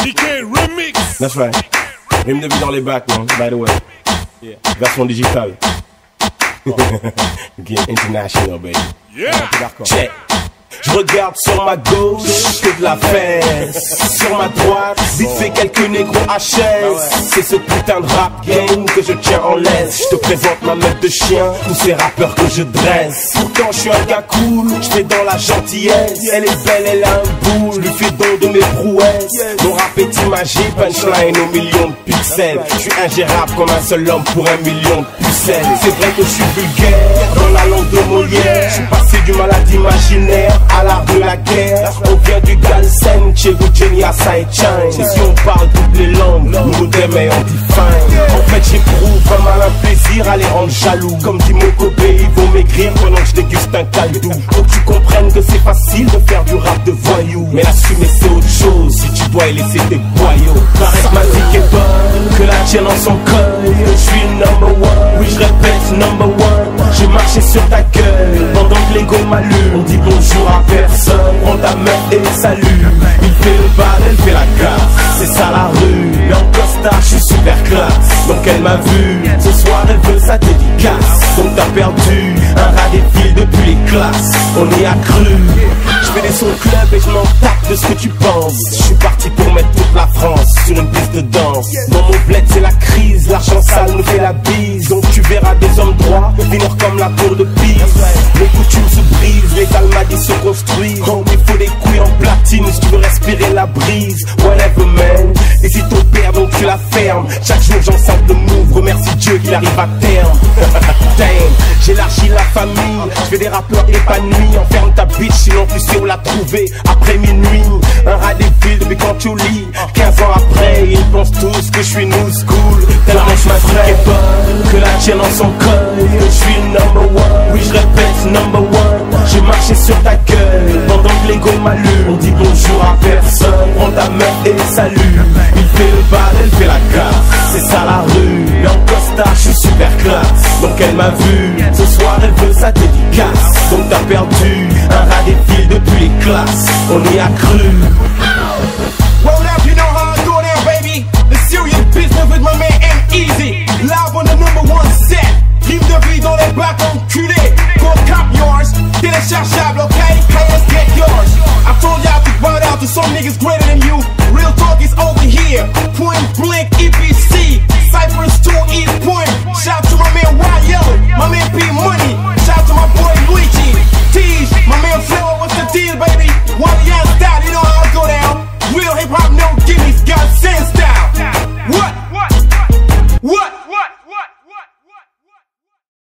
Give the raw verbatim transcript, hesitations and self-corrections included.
D K Remix. That's right. Rime de vie dans les bacs, man, by the way. Yeah. Version digitale. Game international, baby. Yeah. Check. Je regarde sur ma gauche, que de la fesse. Sur ma droite, vite fait quelques négros H S. C'est ce putain de rap game que je tiens en laisse. Je te présente ma meute de chien, tous ces rappeurs que je dresse. Pourtant je suis un gars cool, je fais dans la gentillesse. Elle est belle, elle a un boule, lui fait don de mes prouesses. Mon rap est imagé, punchline aux millions de pixels. Je suis ingérable comme un seul homme pour un million de pucelles. C'est vrai que je suis vulgaire, dans la langue de Molière. Je suis passé du malade imaginaire à l'art de la guerre. On vient du Galsen, chez Jenny à Sideshine. Et si on parle toutes les langues, nous modem et on define. En fait j'éprouve un malin plaisir à les rendre jaloux. Comme dit mon Kobe, ils vont maigrir pendant que je déguste un caldou. Faut que tu comprennes que c'est facile de faire du rap de voyou, mais l'assumer c'est autre chose si tu dois y laisser tes boyaux. Charismatique et bonne, que la tienne en son col. Je suis number one, oui je répète number one. J'ai marché sur ta gueule pendant que l'ego m'allume. On dit bonjour à personne, prends ta main et salut. Il fait le bal, elle fait la casse, c'est ça la rue. Mais en costard, je suis super classe, donc elle m'a vu. Ce soir elle veut sa dédicace, donc t'as perdu un rat des fils depuis les classes. On y a cru. Je fais des sons club et je m'en tape de ce que tu penses. Je suis parti pour mettre toute la France sur une piste de danse. Dans mon bled c'est la crise, l'argent sale nous fait la bise. Donc tu verras des hommes droits finir comme la tour de Pise. Les coutumes se brisent, les almadis se construisent. Donc il faut des couilles en platine si tu veux respirer la brise. Whatever man, et si ton père donc tu la fermes. Chaque jour j'ensemble le move, remercie Dieu qu'il arrive à terme. Damn, j'élargis la famille, je fais des rappeurs épanouis. Enferme ta bitch sinon tu sais où la trouver après minuit. Un rat des villes depuis quand tu lis. Quinze ans après ils pensent tous que je suis new school. Tellement je m'affrais que la tienne en son col. Je suis number one, oui je répète number one. J'ai marché sur ta gueule pendant que l'ego m'allume. On dit bonjour à personne, prends ta main et salut. Il fait le bal, elle fait la casse, c'est ça la rue. Mais en costard je suis super classe, donc elle m'a vu. Ce soir elle veut sa dédicace, donc t'as perdu un rat des fils depuis les classes. On y a cru. Roll up, you know how I do now, baby. The serious business with my man M Easy. Live on the number one set. Rime de vie dans les bacs enculés. Go cop yours. Téléchargeable, okay? Hey, let's get yours. I told y'all to run out to some niggas greater than you. Real talk is over here. Point blank E P C. Cyphers two East Point. Shout to my man Wild Yellow. My man P Money. Shout to my boy Luigi. Tease. My man Flow, what's the deal, baby? Wally ass style, you know how